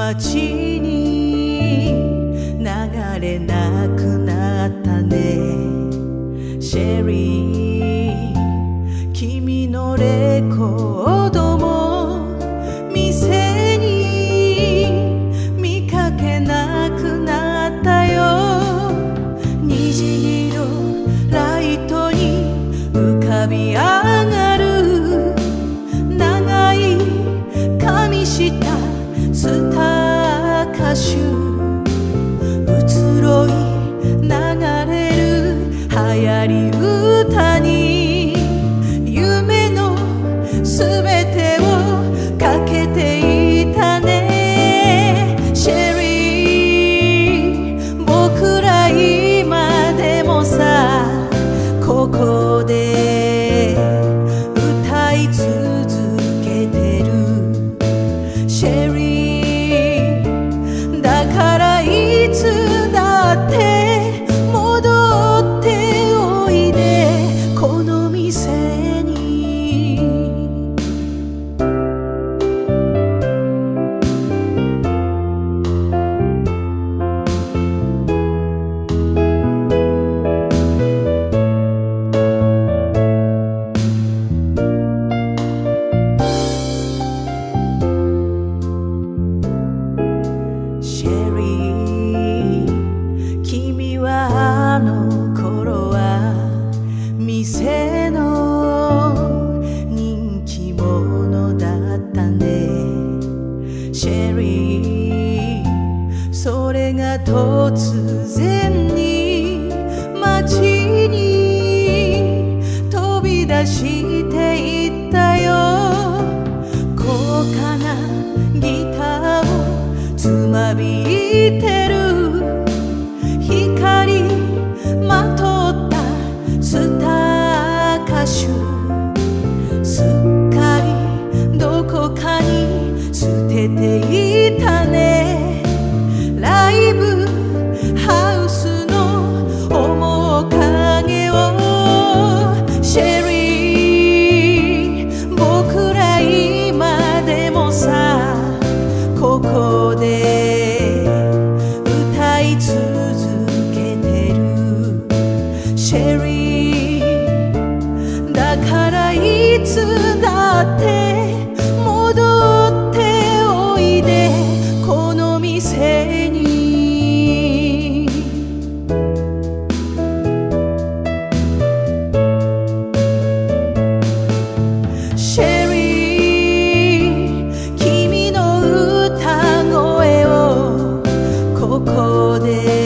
街に流れなくなったね。シェリー、君のレコードも店に見かけなくなったよ。虹色ライトに浮かび上がる長い髪したスター歌手、移ろい流れる流行り歌に夢のすべてをかけていたね。シェリー、僕ら今でもさ、ここで歌い続けてる。シェリー、だからいつだって戻っておいで、この店に。シェリー、君はあの頃は店の人気者だったね。シェリー、それが突然に街に飛び出していったよ。高価なギターをつまびいてる光まとったスター歌手、すっかりどこかに捨てていたね。ライブハウスの面影を。シェリー、僕ら今でもさ、ここで歌い続けてる。シェリー、だからいつだって戻っておいで、この店に。シェリー、君の歌声をここで